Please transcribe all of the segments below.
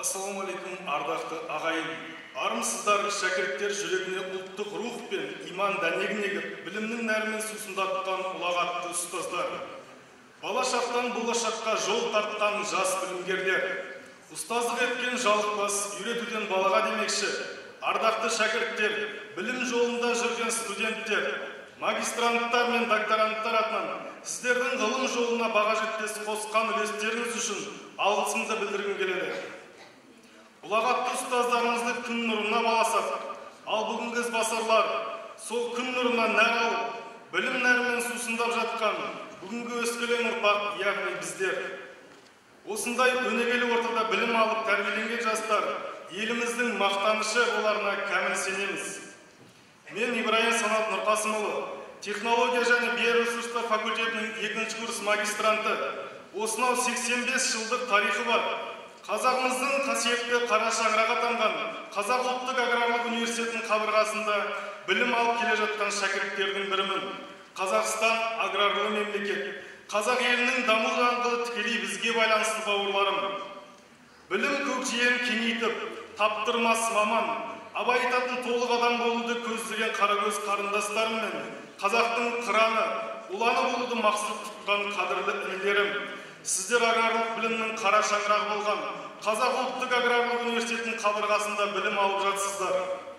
Ассалаумағалейкум, ардақты ағайын. Армысыздар, шәкірттер жүрегіне ұлттық рух пен иман дәнегін егіп, білімнің нәрімен сусындатқан ұлағатты ұстаздар. Балашақтан болашаққа жол тартқан жас білімгерлер. Ұстаздық еткен жалықпас, үйретуден балаға демекші. Ардақты шәкірттер, білім жолында жүрген студенттер, магистранттар мен докторанттар атынан сіздердің ғылым жолына баға жетпес қосқан үлестеріңіз үшін алғысымды білдіргім келеді. Ұлағатты ұстаздарымызды күн нұрына баласақ, ал бүгінгі ізбасарлар сол күн нұрына нәр алып, білім нәрімен сусындап жатқан бүгінгі өскелең ұрпақ, яғни біздер. Осындай өнегелі ортада білім алып тәрбиеленген жастар еліміздің мақтанышы боларына кәміл сенеміз. Мен Ибраим Санат Нұрқасымұлы, технология және биоресурстар факультетінің 2-ші курс магистранты. Осынау 85 жылдық тарихы бар қазағымыздың қасиетті қара шаңырақ атанған Қазақ ұлттық аграрлық университетінің қабырғасында білім алып келе жатқан шәкірттердің бірімін. Қазақстан аграрлы мемлекет, қазақ елінің даму даңғылы тікелей бізге байланысты бауырларым. Білім көкжиегін кеңейтіп, таптырмас маман, абай айтатын толық адам болуды көздеген қарагөз қарындастарым мен қазақтың қыраны, ұланы болуды мақсат тұтқан қадірлі інілерім. Сіздер аграрлық білімнің қара шаңырағы болған Қазақ ұлттық аграрлық университетінің қабырғасында білім алып жатсыздар.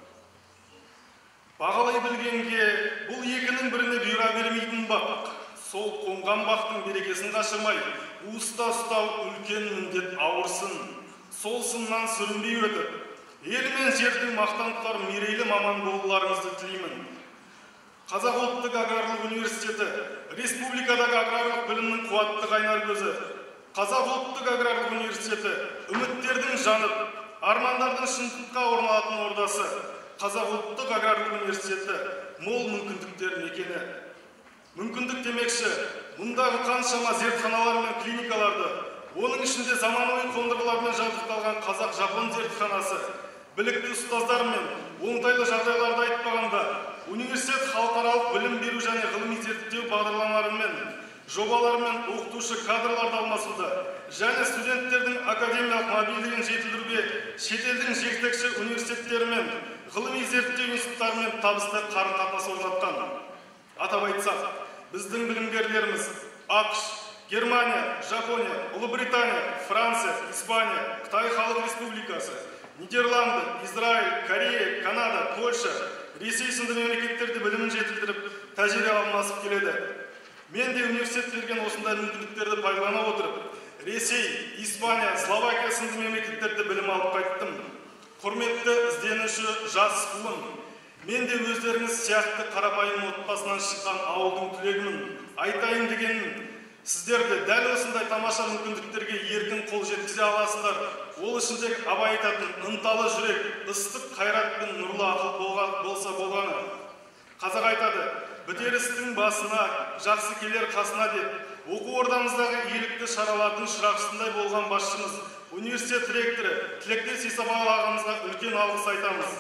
Бағалай білгенге бұл екінің біріне бұйыра бермейтін бақ. Сол қонған бақтың берекесін қашырмай, уыста ұстау үлкен міндет ауырсын. Сол сыннан сүрінбей өтіп, ел мен жердің мақтан тұтар мерейлі маман болуларыңызды тілеймін. Қазақ ұлттық аграрлық университеті республикадағы аграрлық білімнің қуатты қайнар көзі. Қазақ ұлттық аграрлық университеті үміттердің жанып, армандардың шындыққа орналатын ордасы. Қазақ ұлттық аграрлық университеті мол мүмкіндіктер мекені. Мүмкіндік демекші, мұндағы қаншама зертханалар мен клиникаларды, оның ішінде заманауи қондырғылармен жабдықталған қазақ-жапон зертханасы, білікті ұстаздар мен оңтайлы жағдайларды айтпағанда, университет халықаралық білім беру және ғылыми зерттеу бағдарламаларымен, жобаларымен оқытушы кадрларды алмасуда және студенттердің академиялық мобильдігін жетілдіруге шетелдің жетекші университеттерімен, ғылыми зерттеу институттарымен табысты қарым-қатынас орнатқан. Атап айтсақ, біздің білімгерлеріміз ақш, Германия, Жапония, Ұлыбритания, Франция, Испания, Қытай Халық Республикасы, Нидерланды, Израиль, Корея, Канада, Польша, Ресей сынды мемлекеттерді білімін жетілдіріп, тәжірибе алмасып келеді. Мен де университет берген осындай мүмкіндіктерді пайдалана отырып, Ресей, Испания, Словакия сынды мемлекеттерді білім алып қайттым. Құрметті ізденуші жас буын, мен де өздеріңіз сияқты қарапайым отбасынан шыққан ауылдың түлегімін. Айтайын дегенім, сіздерді дәл осындай тамаша мүмкіндіктерге еркін қол жеткізе аласыздар. Ол ішіндегі абай айтатын ынталы жүрек, ыстық қайрат пен нұрлы ақыл болса болғаны. Қазақ айтады, бітер істің басына, жақсы келер қасына деп, оқу ордамыздағы иелікті шаралардың шырақшысындай болған басшымыз, университет ректоры Тілектес Исабай ағамызға үлкен алғыс айтамыз.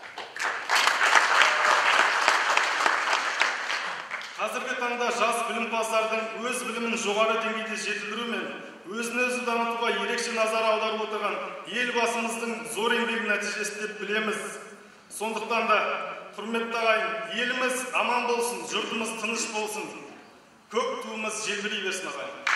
Қазіргі таңда жас білімпаздардың өз білімін жоғары деңгейде жетілдіру мен өзін-өзі дамытуға ерекше назар аударып отырған елбасымыздың зор еңбегі нәтижесі деп білеміз. Сондықтан да, құрметті ағайын, еліміз аман болсын, жұртымыз тыныш болсын, көк туымыз желбірей берсін ағайын.